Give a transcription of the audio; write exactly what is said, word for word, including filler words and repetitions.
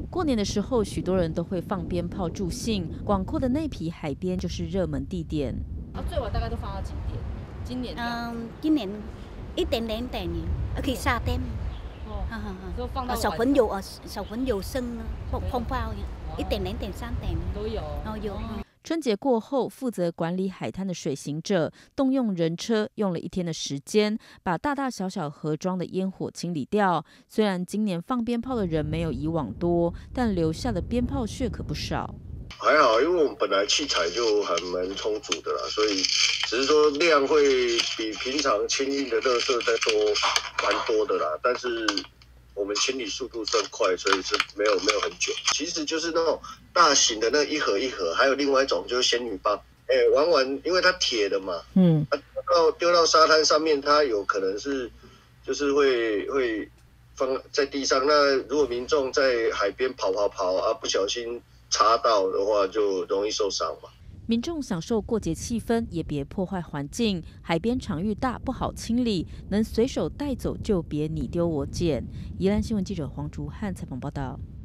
过年的时候，许多人都会放鞭炮助兴，广阔的内埤海边就是热门地点。 啊，最晚大概都放到几点？今年？ 嗯，今年一點兩點嘅，其實三點。 哦，都放到小朋友啊，小朋友生啊，放放炮嘅，一點兩點三點都有。 哦，有。 春节过后，负责管理海滩的水行者动用人车，用了一天的时间，把大大小小盒装的烟火清理掉。虽然今年放鞭炮的人没有以往多，但留下的鞭炮屑可不少。 还好，因为我们本来器材就还蛮充足的啦，所以只是说量会比平常清运的垃圾再多蛮多的啦，但是我们清理速度算快，所以是没有没有很久。其实就是那种大型的那一盒一盒，还有另外一种就是仙女棒，哎、欸，玩完因为它铁的嘛，嗯，它丢到丢到沙滩上面，它有可能是就是会会放在地上。那如果民众在海边跑跑跑啊，不小心插到的话，就容易受伤嘛。 民众享受过节气氛，也别破坏环境。海边场域大，不好清理，能随手带走就别你丢我捡。宜兰新闻记者黄竹汉采访报道。